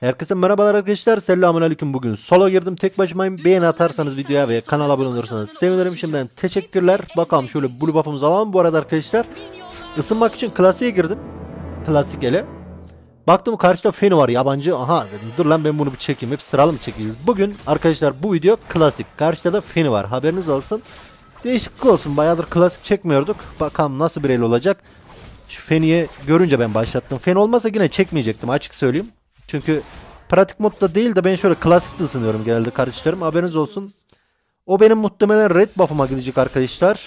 Herkese merhabalar arkadaşlar. Selamünaleyküm. Bugün solo girdim. Tek başımayım. Beğeni atarsanız videoya ve kanala abone olursanız sevinirim. Şimdiden teşekkürler. Bakalım şöyle blue buff'ımızı alalım. Bu arada arkadaşlar ısınmak için klasiğe girdim. Klasik ele. Baktım karşıda Feni var yabancı. Aha dedim dur lan ben bunu bir çekeyim. Hep sıralı mı çekeceğiz? Bugün arkadaşlar bu video klasik. Karşıda da Feni var. Haberiniz olsun. Değişiklik olsun. Bayağıdır klasik çekmiyorduk. Bakalım nasıl bir el olacak. Şu Feni'yi görünce ben başlattım. Feni olmasa yine çekmeyecektim açık söyleyeyim. Çünkü pratik modda değil de ben şöyle klasikte ısınıyorum genelde kardeşlerim. Haberiniz olsun. O benim muhtemelen red buff'ıma gidecek arkadaşlar.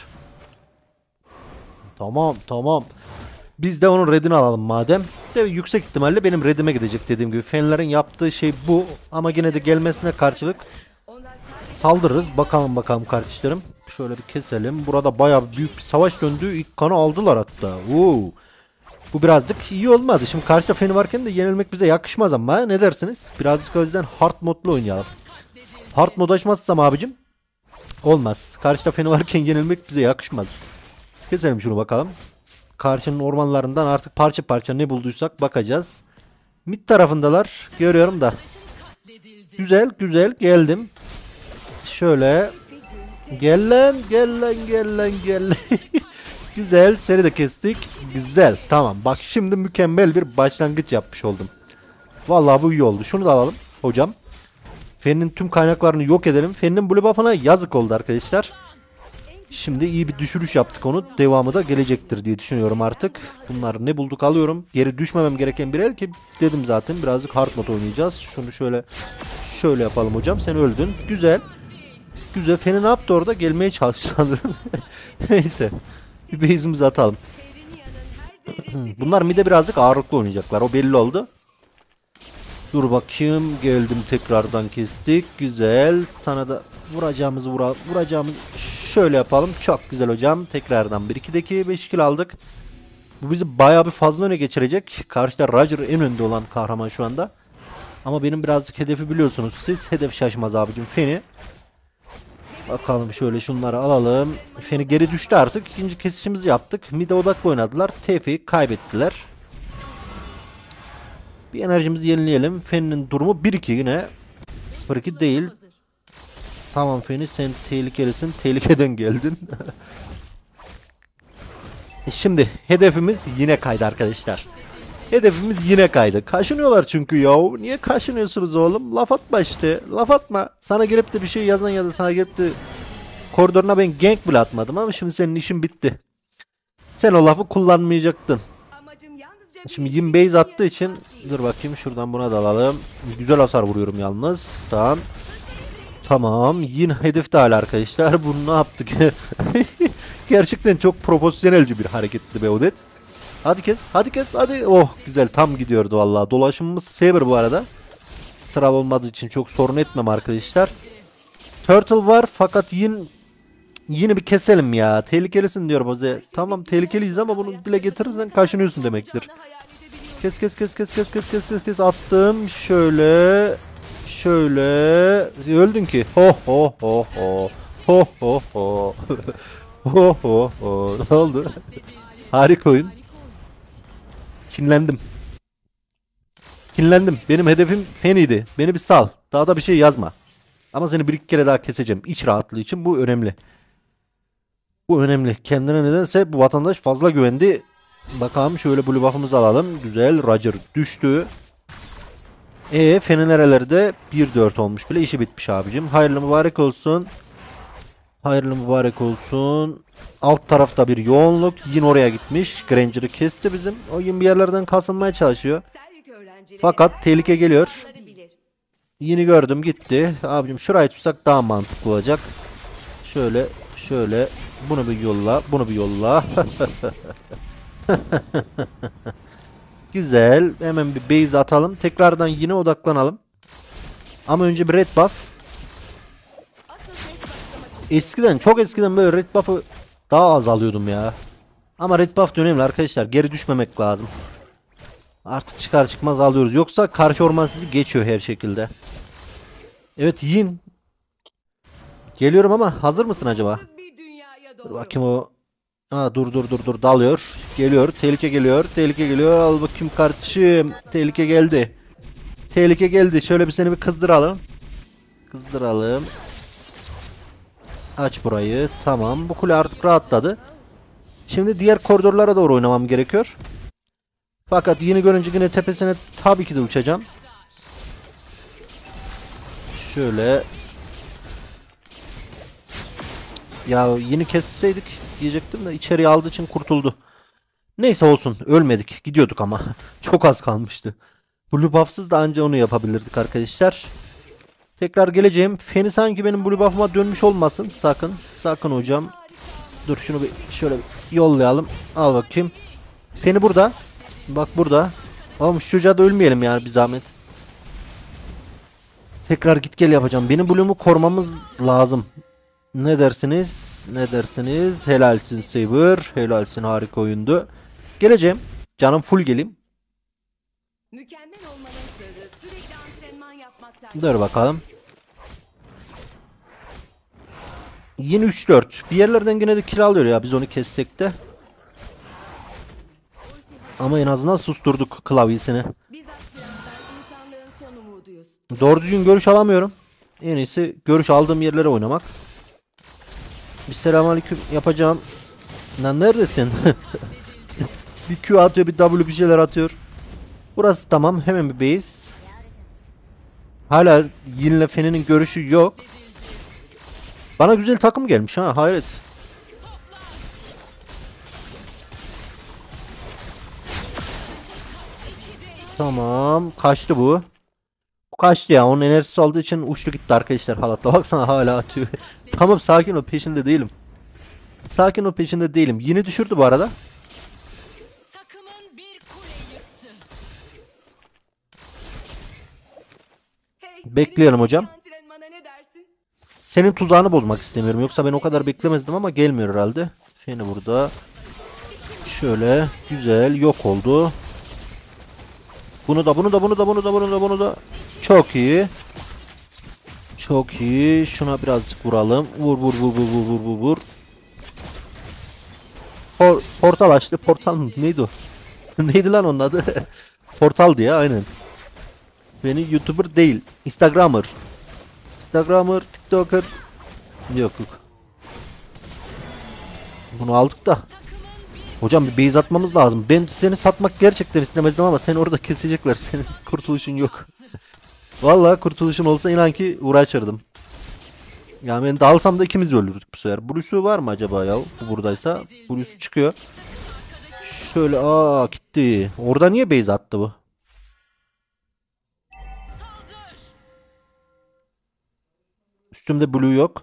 Tamam. Biz de onun redini alalım madem. De yüksek ihtimalle benim redime gidecek dediğim gibi. Fenlerin yaptığı şey bu. Ama yine de gelmesine karşılık saldırırız. Bakalım kardeşlerim. Şöyle bir keselim. Burada bayağı büyük bir savaş döndü. İlk kanı aldılar hatta. Wow. Bu birazcık iyi olmadı. Şimdi karşıda Feni varken de yenilmek bize yakışmaz ama ne dersiniz? Birazcık o yüzden hard modlu oynayalım. Hard mod açmazsam abicim olmaz. Karşıda Feni varken yenilmek bize yakışmaz. Keselim şunu bakalım. Karşının ormanlarından artık parça parça ne bulduysak bakacağız. Mid tarafındalar. Görüyorum da. Güzel geldim. Şöyle. Gel lan. Güzel, seni de kestik. Güzel, tamam. Bak şimdi mükemmel bir başlangıç yapmış oldum. Vallahi bu iyi oldu. Şunu da alalım hocam. Fen'in tüm kaynaklarını yok edelim. Fen'in blue buff'ına yazık oldu arkadaşlar. Şimdi iyi bir düşürüş yaptık onu. Devamı da gelecektir diye düşünüyorum artık. Bunları ne bulduk alıyorum. Geri düşmemem gereken bir el ki dedim zaten. Birazcık hard mode oynayacağız. Şunu şöyle yapalım hocam. Sen öldün. Güzel. Fen'i ne yaptı orada? Gelmeye çalıştı sanırım. Neyse. Bir base'imizi atalım. Bunlar mid'e birazcık ağırlıklı oynayacaklar. O belli oldu. Dur bakayım. Geldim tekrardan kestik. Güzel. Sana da vuracağımızı şöyle yapalım. Çok güzel hocam. Tekrardan 1-2'deki 5 kill aldık. Bu bizi bayağı bir fazla öne geçirecek. Karşıda Roger en önde olan kahraman şu anda. Ama benim birazcık hedefi biliyorsunuz siz. Hedef şaşmaz abicim Feni. Bakalım şöyle şunları alalım. Feni geri düştü artık. İkinci kesişimizi yaptık. Mid'e odaklı oynadılar. TF'yi kaybettiler. Bir enerjimizi yenileyelim. Feni'nin durumu 1-2 yine. 0-2 değil. Tamam Feni sen tehlikelisin. Tehlikeden geldin. Şimdi hedefimiz yine kaydı arkadaşlar. Hedefimiz yine kaydı. Kaşınıyorlar çünkü ya. Niye kaşınıyorsunuz oğlum? Laf atma işte. Laf atma. Sana gelip de bir şey yazan ya da sana gelip de koridoruna ben gank bile atmadım ama şimdi senin işin bitti. Sen o lafı kullanmayacaktın. Şimdi Yin base attığı için dur bakayım şuradan buna da alalım. Güzel hasar vuruyorum yalnız. Tamam. Yin hedefte hala arkadaşlar. Bunu ne yaptık? Gerçekten çok profesyonelce bir hareketti be Odet. Hadi kes. Oh güzel tam gidiyordu vallahi. Dolaşımımız Saber bu arada. Sıralı olmadığı için çok sorun etmem arkadaşlar. Turtle var fakat yine bir keselim ya. Tehlikelisin diyor Boze. Tamam tehlikeliyiz ama bunu dile getirirsen kaşınıyorsun demektir. Kes. Attım. Şöyle. Öldün ki. Ho. Ne oldu? Harika oyun. Kinlendim. Benim hedefim Feni'ydi. Beni bir sal. Daha da bir şey yazma. Ama seni bir iki kere daha keseceğim. İç rahatlığı için bu önemli. Kendine nedense bu vatandaş fazla güvendi. Bakalım şöyle blue buff'ımızı alalım. Güzel. Roger düştü. Feni nerelerde? 1-4 olmuş bile. İşi bitmiş abicim. Hayırlı mübarek olsun. Alt tarafta bir yoğunluk. Yine oraya gitmiş. Granger'ı kesti bizim. O yine bir yerlerden kasılmaya çalışıyor. Fakat tehlike geliyor. Yine gördüm gitti. Abicim şurayı tutsak daha mantıklı olacak. Şöyle. Bunu bir yolla. Güzel. Hemen bir base atalım. Tekrardan yine odaklanalım. Ama önce bir red buff. Çok eskiden böyle red buff'ı daha az alıyordum ya. Ama red buff önemli arkadaşlar. Geri düşmemek lazım. Artık çıkar çıkmaz alıyoruz. Yoksa karşı orman sizi geçiyor her şekilde. Evet Yin. Geliyorum ama hazır mısın acaba? Dur bakayım o. Dur dalıyor. Geliyor. Tehlike geliyor. Al bakayım kardeşim. Tehlike geldi. Tehlike geldi. Şöyle bir seni bir kızdıralım. Kızdıralım. Aç burayı. Tamam. Bu kule artık rahatladı. Şimdi diğer koridorlara doğru oynamam gerekiyor. Fakat yeni görünce yine tepesine tabii ki de uçacağım. Şöyle. Ya yeni kesseydik diyecektim de içeriye aldığı için kurtuldu. Neyse olsun. Ölmedik. Gidiyorduk ama. Çok az kalmıştı. Blue buff'sız da anca onu yapabilirdik arkadaşlar. Tekrar geleceğim. Feni sanki benim blue buff'ıma dönmüş olmasın. Sakın. Sakın hocam. Dur şunu bir şöyle bir yollayalım. Al bakayım. Feni burada. Bak burada. Ama şu çocuğa da ölmeyelim yani bir zahmet. Tekrar git gel yapacağım. Benim blue'umu korumamız lazım. Ne dersiniz? Ne dersiniz? Helalsin Saber. Helalsin, harika oyundu. Geleceğim. Canım full geleyim. Mükemmel olmanın sırrı sürekli antrenman yapmaktan. Dur bakalım. Yine 3-4. Bir yerlerden yine de kill alıyor ya biz onu kessek de. Ama en azından susturduk klavyesini. Biz aspiranlar insanlığın son umuduyuz. Doğru düzgün görüş alamıyorum. En iyisi görüş aldığım yerlere oynamak. Bir selamünaleyküm yapacağım. Lan neredesin? Bir Q atıyor, bir W, bir şeyler atıyor. Burası tamam. Hemen bir base. Hala Yin'le Fen'in görüşü yok. Bana güzel takım gelmiş ha. Hayret. Tamam. Kaçtı bu. Bu kaçtı ya. Onun enerjisi olduğu için uçtu gitti arkadaşlar. Halatla baksana hala atıyor. Tamam sakin ol. Peşinde değilim. Sakin ol, peşinde değilim. Yine düşürdü bu arada. Takımın bir kule yıktı. Hey, Bekleyelim hocam. antrenmana ne dersin? Senin tuzağını bozmak istemiyorum. Yoksa ben o kadar beklemezdim ama gelmiyor herhalde. Feni burada. Şöyle. Güzel. Yok oldu. Bunu da, bunu da, bunu da, bunu da, bunu da, bunu da. Çok iyi. Çok iyi. Şuna birazcık vuralım. Vur, vur, vur, vur, vur, vur, vur, vur. Portal açtı. Portal mı? Neydi o? Neydi lan onun adı? Portal diye aynen. Beni YouTuber değil. Instagramer. Instagramer, TikToker. Yok yok. Bunu aldık da. Hocam bir base atmamız lazım. Ben seni satmak gerçekten istemezdim ama seni orada kesecekler. Senin kurtuluşun yok. Vallahi kurtuluşum olsa inan ki uğraşırdım. Yani ben dalsam da ikimiz ölürdük bu sefer. Blue'su var mı acaba ya? Bu buradaysa. Blue'su çıkıyor. Şöyle gitti. Orada niye base attı bu? Üstümde blue yok.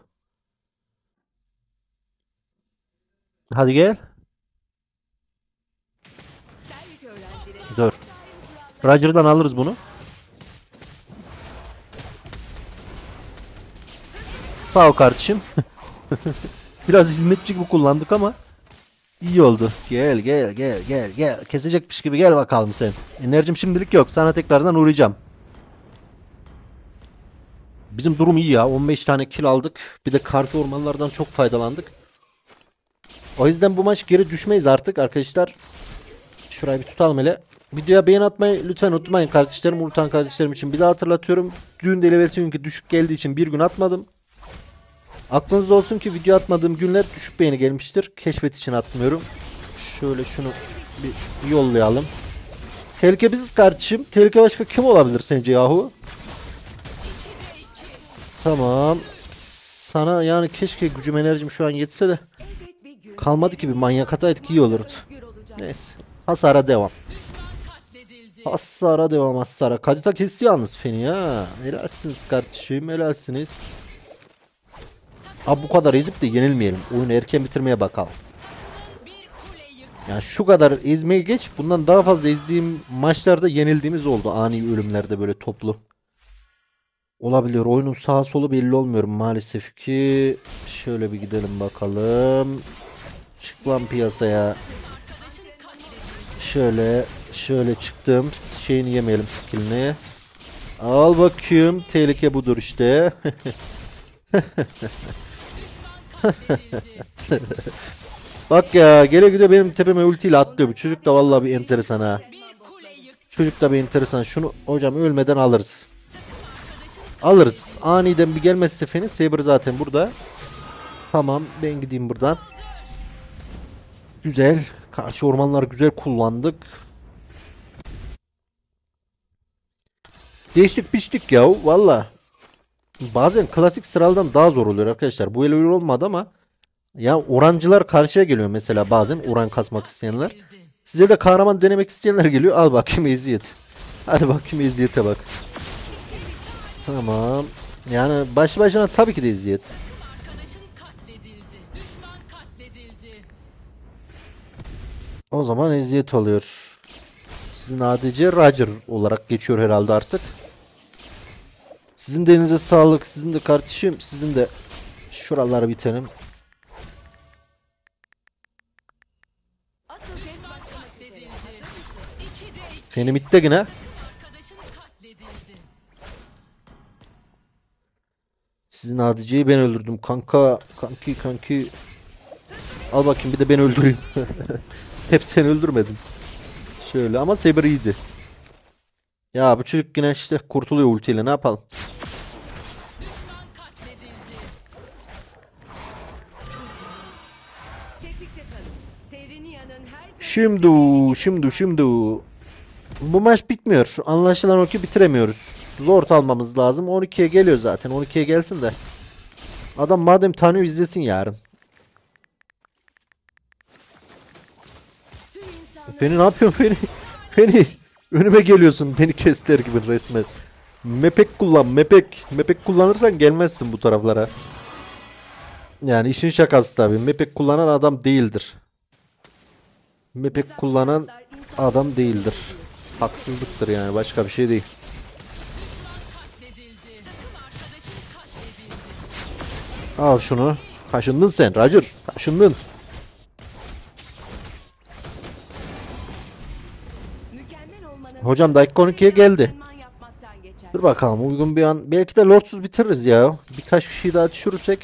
Hadi gel. Servik öğrencileri Dur. Roger'dan alırız bunu. Sağ ol kardeşim. Biraz hizmetçi gibi kullandık ama iyi oldu. Gel gel gel gel gel. Kesecekmiş gibi gel bakalım sen. Enerjim şimdilik yok. Sana tekrardan uğrayacağım. Bizim durum iyi ya. 15 tane kill aldık. Bir de kartı ormanlardan çok faydalandık. O yüzden bu maç geri düşmeyiz artık arkadaşlar. Şurayı bir tutalım hele. Videoya beğen atmayı lütfen unutmayın kardeşlerim. Unutan kardeşlerim için bir daha hatırlatıyorum. Dün de level düşük geldiği için bir gün atmadım. Aklınızda olsun ki video atmadığım günler düşük beğeni gelmiştir. Keşfet için atmıyorum. Şöyle şunu bir yollayalım. Tehlike biziz kardeşim. Tehlike başka kim olabilir sence yahu? Tamam. Sana yani keşke gücüm enerjim şu an yetse de. elbet bir gün Kalmadı ki bir manyak ataydık iyi olurdu. özgür olacak. Neyse. Hasara devam. Hasara devam hasara. Kadita kesti yalnız Feni ya. Helalsiniz kardeşim, helalsiniz. Abi bu kadar ezip de yenilmeyelim. Oyunu erken bitirmeye bakalım. Yani şu kadar ezmeyi geç. Bundan daha fazla ezdiğim maçlarda yenildiğimiz oldu. Ani ölümlerde böyle toplu. Olabilir. Oyunun sağa solu belli olmuyor maalesef ki. Şöyle bir gidelim bakalım. Çık lan piyasaya. Şöyle çıktım. Şeyini yemeyelim, skillini. Al bakayım. Tehlike budur işte. Bak ya, gele güde benim tepeme ultiyle atlıyor. Bu çocuk da vallahi bir enteresan ha. Çocuk da bir enteresan. Şunu hocam ölmeden alırız. Alırız. Aniden bir gelmezse Feni. Saber zaten burada. Tamam ben gideyim buradan. Güzel. Karşı ormanları güzel kullandık. Değiştik piştik ya. Valla. Bazen klasik sıradan daha zor oluyor arkadaşlar. Bu el öyle olmadı ama ya orancılar karşıya geliyor mesela bazen oran kasmak isteyenler. Size de kahraman denemek isteyenler geliyor. Al bakayım eziyet. Hadi bakayım eziyete bak. Tamam. Yani baş başına tabii ki de eziyet. O zaman eziyet oluyor. Sizin ADC Roger olarak geçiyor herhalde artık. Sizin de elinize sağlık. Sizin de kardeşim. Sizin de şuraları bitelim. Feni bitti yine. Sizin ADC'yi ben öldürdüm. Kanka. Kanki. Al bakayım bir de ben öldüreyim. Hep sen öldürmedin. Şöyle ama Saber iyiydi. Ya bu çocuk yine işte kurtuluyor ultiyle ne yapalım. Şimdi. Bu maç bitmiyor. Anlaşılan o ki bitiremiyoruz. Lord almamız lazım. 12'ye geliyor zaten. 12'ye gelsin de. Adam madem tanıyor izlesin yarın. Beni ne yapıyorsun beni? Beni önüme geliyorsun. Beni kester gibi resmen. Mepek kullan mepek. Mepek kullanırsan gelmezsin bu taraflara. Yani işin şakası tabii. Mepek kullanan adam değildir. Mepek kullanan adam değildir. Haksızlıktır yani başka bir şey değil. Al şunu. Kaşındın sen Roger. Kaşındın. Hocam dakika 12'ye geldi. Dur bakalım uygun bir an. Belki de Lord'suz bitiririz ya. Birkaç kişiyi daha düşürürsek.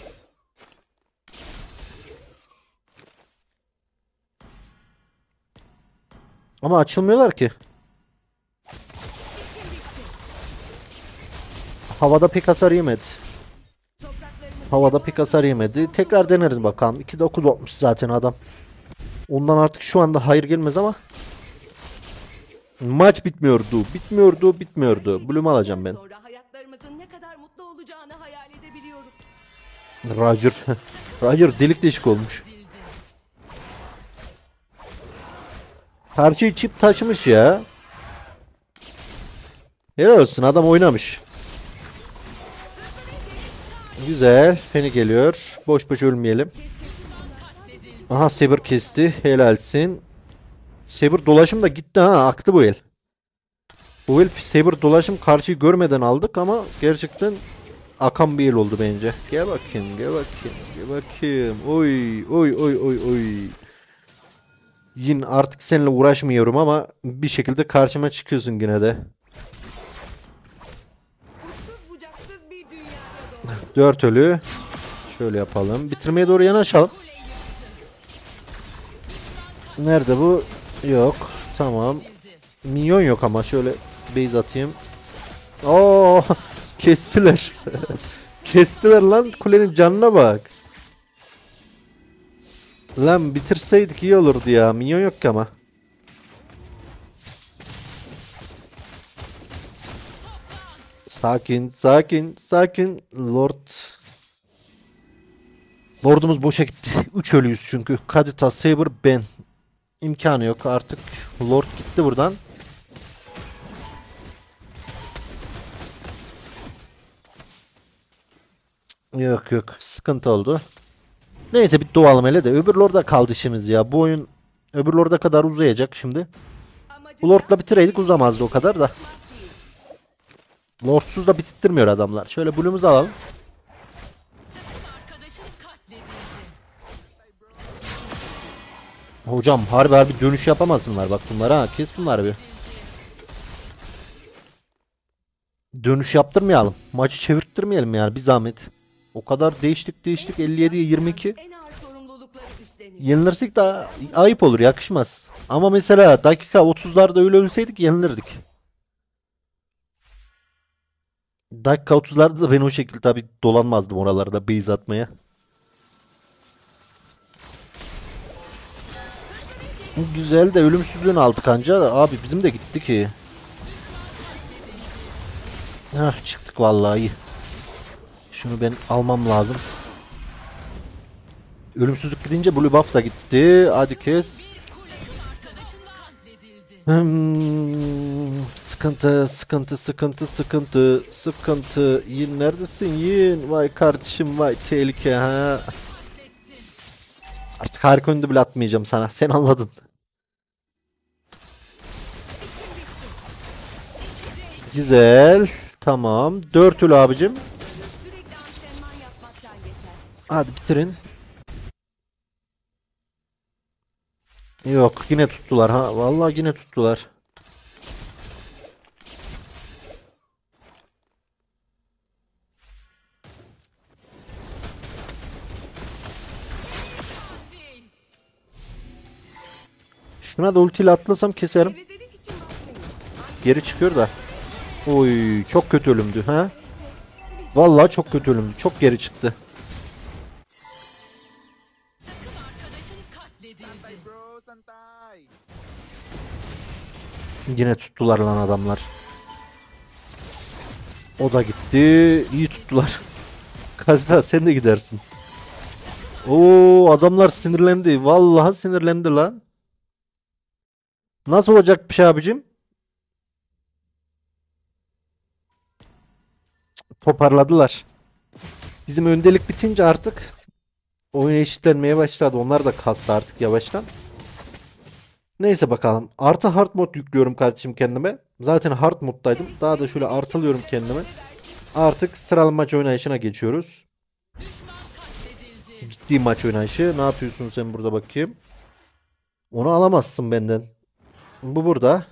Ama açılmıyorlar ki. Havada pek hasar yemedi. Havada pek hasar yemedi. Tekrar deneriz bakalım. 2-9 olmuş zaten adam. Ondan artık şu anda hayır gelmez ama. Maç bitmiyordu. Bloom alacağım ben. Roger. Roger delik deşik olmuş. Her şey çip taşımış ya. Helal olsun adam oynamış. Güzel. Feni geliyor. Boş boş ölmeyelim. Aha Saber kesti. Helalsin. Saber dolaşım da gitti ha. Aktı bu el. Bu el Saber dolaşım karşıyı görmeden aldık ama gerçekten akan bir el oldu bence. Gel bakayım. Oy. Yine artık seninle uğraşmıyorum ama bir şekilde karşıma çıkıyorsun yine de. 4 ölü. Şöyle yapalım. Bitirmeye doğru yanaşalım. Nerede bu? Yok. Tamam. Minyon yok ama şöyle base atayım. Oo, kestiler. Kestiler lan kulenin canına bak. Lan bitirseydik iyi olurdu ya. Minyon yok ki ama. Sakin. Lord'umuz boşa gitti. 3 ölüyüz çünkü. Kadita, Saber, ben. İmkanı yok artık. Lord gitti buradan. Yok. Sıkıntı oldu. Neyse bir doğalım hele de. Öbür Lord'a kaldı işimiz ya. Bu oyun öbür Lord'a kadar uzayacak şimdi. Bu Lord'la bitireydik uzamazdı o kadar da. Lord'suz da bitirtmiyor adamlar. Şöyle Blue'umuzu alalım. Hocam harbi dönüş yapamasınlar bak bunlara ha. Kes bunları bir. Dönüş yaptırmayalım. Maçı çevirttirmeyelim yani bir zahmet. O kadar değiştik 57'ye 22. Yenilirsek de ayıp olur, yakışmaz. Ama mesela dakika 30'larda öyle ölseydik yenilirdik. Dakika 30'larda da ben o şekilde tabii dolanmazdım oralarda base atmaya. Güzel de ölümsüzlüğün aldık anca. Abi bizim de gitti ki. Hah, çıktık vallahi iyi. Şunu ben almam lazım. Ölümsüzlük gidince blue buff da gitti. Hadi kes. Sıkıntı, sıkıntı, sıkıntı, sıkıntı, sıkıntı. Yin neredesin Yin? Vay kardeşim, vay tehlike ha. Artık harika önde bile atmayacağım sana. Sen anladın. Güzel. Tamam. 4 ölü abicim. Sürekli antrenman yapmaktan geçer. Hadi bitirin. Yok, yine tuttular ha. Vallahi yine tuttular. Şuna da ultiyle atlasam keserim. Gevezelik için bakmayın. Geri çıkıyor da. Oy, çok kötü ölümdü ha. Vallahi çok kötü ölümdü. Çok geri çıktı. Yine tuttular lan adamlar. O da gitti. İyi tuttular. Kazza sen de gidersin. Oo, adamlar sinirlendi. Vallahi sinirlendi lan. Nasıl olacak bir şey abicim? Toparladılar. Bizim öndelik bitince artık oyun eşitlenmeye başladı. Onlar da kastı artık yavaştan. Neyse bakalım. Artı hard mod yüklüyorum kardeşim kendime. Zaten hard moddaydım. Daha da şöyle artılıyorum kendime. Artık sıralı maç oynayışına geçiyoruz. Ciddi maç oynayışı. Ne yapıyorsun sen burada bakayım? Onu alamazsın benden. Bu burada.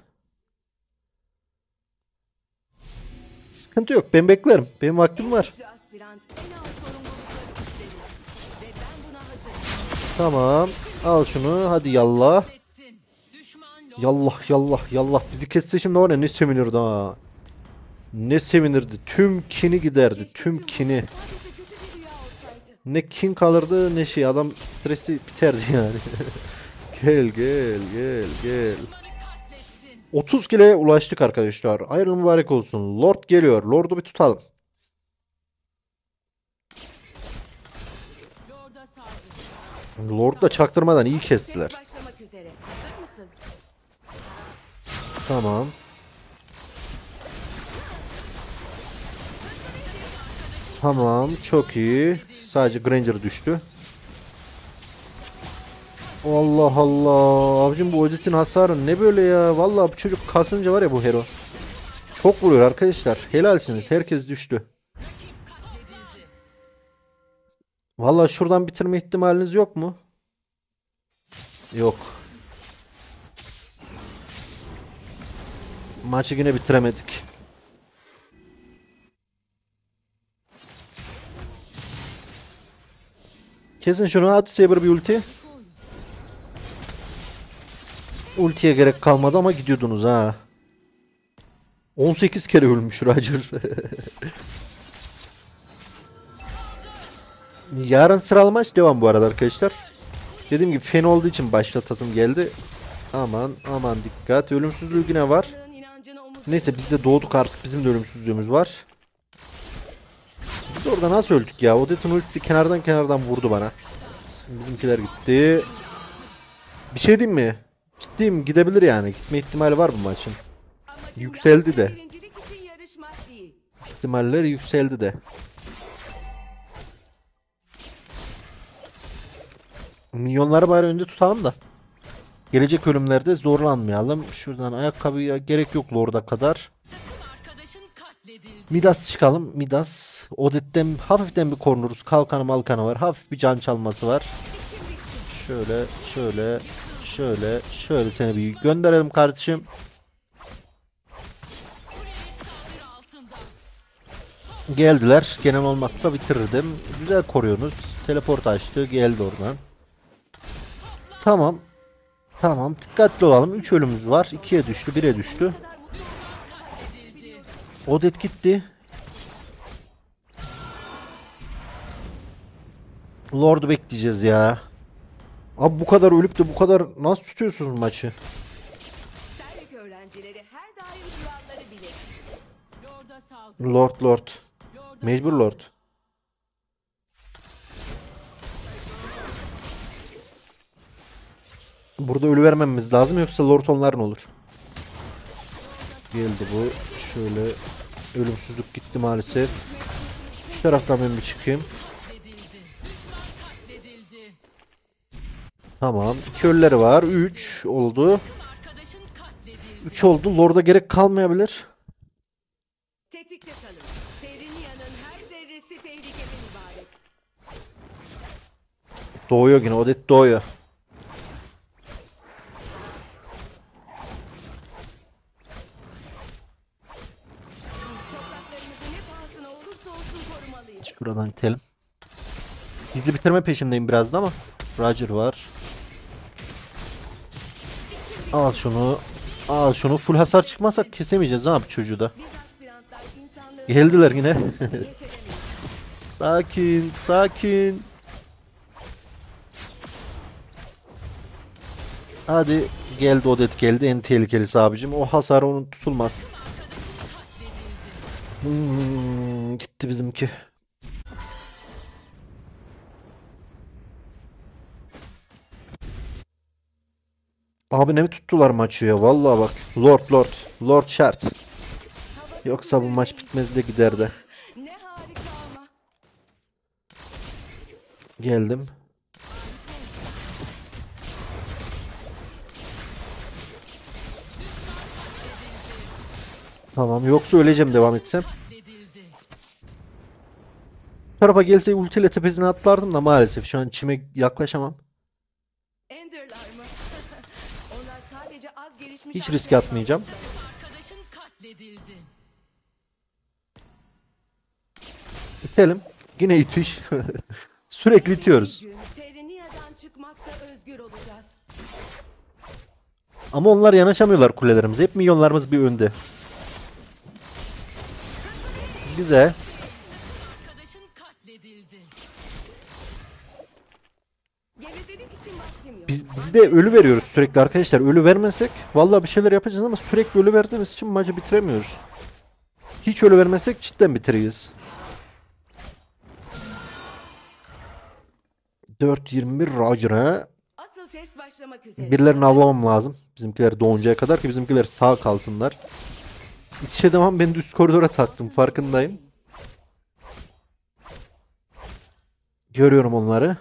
Sıkıntı yok. Ben beklerim. Benim vaktim var. Güçlü aspirant en ağır sorumlulukları üstlenir. Ve ben buna hazırım. Tamam. Al şunu. Hadi yallah. Yallah yallah yallah. Bizi kesse şimdi var ya, ne sevinirdi ha. Ne sevinirdi. Tüm kini giderdi. Tüm kini. Sadece kötü bir rüya olsaydı. Ne kin kalırdı ne şey. Adam stresi biterdi yani. Gel gel gel gel. 30 kiloya ulaştık arkadaşlar. Hayırlı mübarek olsun. Lord geliyor. Lord'u bir tutalım. Lord'u da çaktırmadan iyi kestiler. Ses başlamak üzere. Hazır mısın? Tamam. Tamam. Çok iyi. Sadece Granger düştü. Allah Allah. Abicim bu Odette'in hasarı ne böyle ya? Vallahi bu çocuk kasınca var ya, bu hero. Çok vuruyor arkadaşlar. Helalsiniz. Herkes düştü. Vallahi şuradan bitirme ihtimaliniz yok mu? Yok. Maçı yine bitiremedik. Kesin şunu, at Saber bir ulti. Ultiye gerek kalmadı ama gidiyordunuz ha. 18 kere ölmüş Roger. Yarın sıralı maç devam bu arada arkadaşlar. Dediğim gibi fen olduğu için başlatasım geldi. Aman aman dikkat. Ölümsüzlüğü yine var. Varlığın inancına umut. Neyse biz de doğduk artık. Bizim de ölümsüzlüğümüz var. Biz orada nasıl öldük ya? Odette'in ultisi kenardan vurdu bana. Bizimkiler gitti. Bir şey diyeyim mi? Ciddiyim, gidebilir yani. Gitme ihtimali var bu maçın. Amacım Yükseldi de. birincilik için yarışmak değil. İhtimaller yükseldi de. Milyonları bari önde tutalım da. Gelecek ölümlerde zorlanmayalım. Şuradan ayakkabıya gerek yok Lord'a kadar. Midas çıkalım. Midas. Odette'den hafiften bir korunuruz. Kalkanı malkanı var. Hafif bir can çalması var. Şöyle şöyle şöyle şöyle seni bir gönderelim kardeşim. Geldiler. Genel olmazsa bitirirdim. Güzel koruyorsunuz. Teleport açtı. Geldi oradan. Tamam. Tamam. Dikkatli olalım. 3 ölümümüz var. 2'ye düştü. 1'e düştü. Odet gitti. Lord'u bekleyeceğiz ya. Abi bu kadar ölüp de bu kadar nasıl tutuyorsunuz maçı? Servik öğrencileri her daim kuralları bilir. Lord'a saldır. Lord. Mecbur Lord. Burada ölü vermememiz lazım yoksa Lord onların olur. Geldi bu. Şöyle ölümsüzlük gitti maalesef. Şu taraftan ben bir çıkayım. Tamam. 2 ölüleri var. 3 oldu. 3 oldu. Lord'a gerek kalmayabilir. Tetikte kalın. Serinia'nın her zerresi tehlikeden ibaret. Doğuyor yine. Odet doğuyor. Topraklarımızı ne pahasına olursa olsun korumalıyız. Şuradan itelim. Gizli bitirme peşindeyim biraz da ama. Roger var. Al şunu. Al şunu. Full hasar çıkmazsak kesemeyeceğiz abi çocuğu da. Biz aspirantlar insanlığı Geldiler yine. pes edemeyiz. Sakin. Sakin. Hadi. Geldi Odet geldi. En tehlikelisi abicim. O hasar onun tutulmaz. Gitti bizimki. Abi ne mi tuttular maçı ya? Vallahi bak. Lord şart. Yoksa bu maç bitmez de giderdi. Ne harika ama. Geldim. Tamam yoksa öleceğim devam etsem. Bu tarafa gelse ultiyle tepesine atlardım da maalesef şu an çime yaklaşamam. Ender'lar mı? Onlar sadece az gelişmiş Hiç riske atmayacağım. arkadaşın katledildi. İtelim. Yine itiş. Sürekli itiyoruz. Bir gün Serinia'dan çıkmakta özgür olacağız. Ama onlar yanaşamıyorlar kulelerimize. Hep milyonlarımız bir önde. Güzel. Arkadaşın katledildi. Gevezelik için vaktim yok. Biz de ölü veriyoruz sürekli arkadaşlar. Ölü vermesek vallahi bir şeyler yapacağız ama sürekli ölü verdiğimiz için maçı bitiremiyoruz. Hiç ölü vermesek cidden bitiririz. 4.21 Roger'a. Asıl test başlamak üzere. Birilerini avlamam lazım. Bizimkiler doğuncaya kadar ki bizimkiler sağ kalsınlar. İtişe devam ben de üst koridora taktım farkındayım. Görüyorum onları.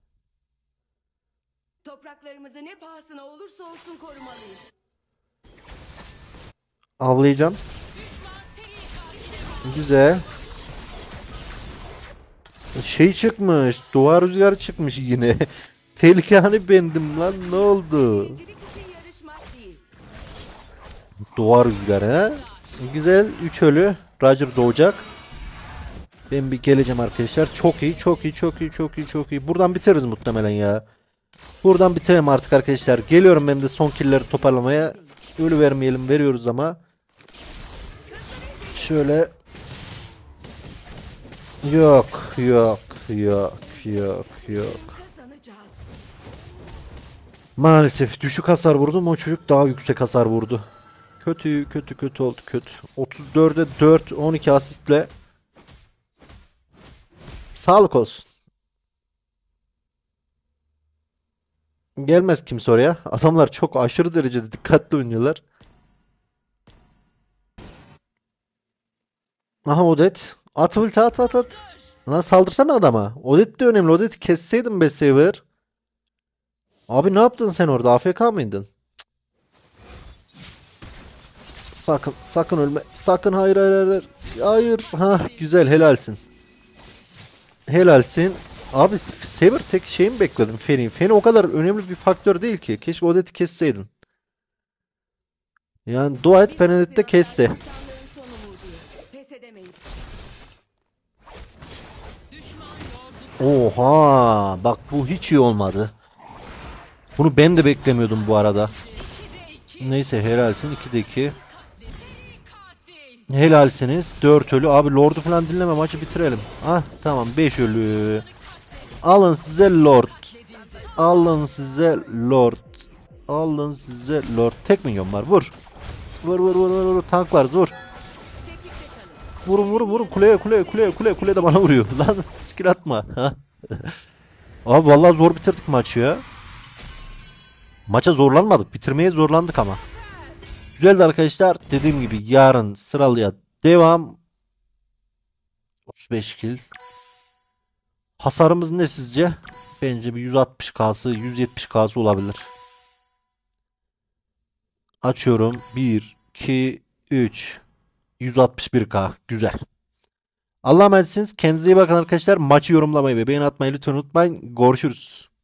Topraklarımızı ne pahasına olursa olsun korumalıyız. Avlayacağım. Güzel. Şey çıkmış. Duvar rüzgarı çıkmış yine. Tehlike hani bendim lan ne oldu? Birincilik için yarışmak değil. Duvar rüzgarı ha. Güzel 3 ölü. Roger doğacak. Ben bir geleceğim arkadaşlar. Çok iyi çok iyi çok iyi çok iyi çok iyi. Buradan bitiririz muhtemelen ya. Buradan bitirelim artık arkadaşlar. Geliyorum ben de son killleri toparlamaya. Ölü vermeyelim veriyoruz ama. Şöyle. Yok. Kazanacağız. Maalesef düşük hasar vurdum. O çocuk daha yüksek hasar vurdu. Kötü oldu kötü. 34'e 4 12 asistle. Sağlık olsun. Gelmez kimse oraya. Adamlar çok aşırı derecede dikkatli oynuyorlar. Aha Odet. At ulti at. Lan saldırsana adama. Odet de önemli. Odet'i kesseydin be Saver. Abi ne yaptın sen orada? AFK mıydın? Sakın ölme. Sakın hayır. Ha güzel helalsin. Helalsin. Abi Saber tek şeyi mi bekledim Feni? Feni o kadar önemli bir faktör değil ki. Keşke Odet'i kesseydin. Yani dua et Benedetta kesti. İnsanlığın son umudu. Pes edemeyiz. Oha bak bu hiç iyi olmadı. Bunu ben de beklemiyordum bu arada. Neyse helalsin. 2'de 2. Helalsiniz. 4 ölü. Abi Lord'u falan dinleme, maçı bitirelim. Ah tamam, 5 ölü. Alın size Lord. Alın size Lord. Alın size Lord. Tek minyon var. Vur. Vur vur vur vur. Tank var. Vur. Vurun vurun vurun. Kuleye kuleye kuleye kuleye. Kule de bana vuruyor. Lan skill atma. Abi vallahi zor bitirdik maçı ya. Maça zorlanmadık. Bitirmeye zorlandık ama. Güzeldi arkadaşlar. Dediğim gibi yarın sıralıya devam. 35 kill. Hasarımız ne sizce? Bence bir 160K'sı 170K'sı olabilir. Açıyorum. 1, 2, 3. 161K. Güzel. Allah'a emanetsiniz. Kendinize iyi bakın arkadaşlar. Maçı yorumlamayı ve beğeni atmayı lütfen unutmayın. Görüşürüz.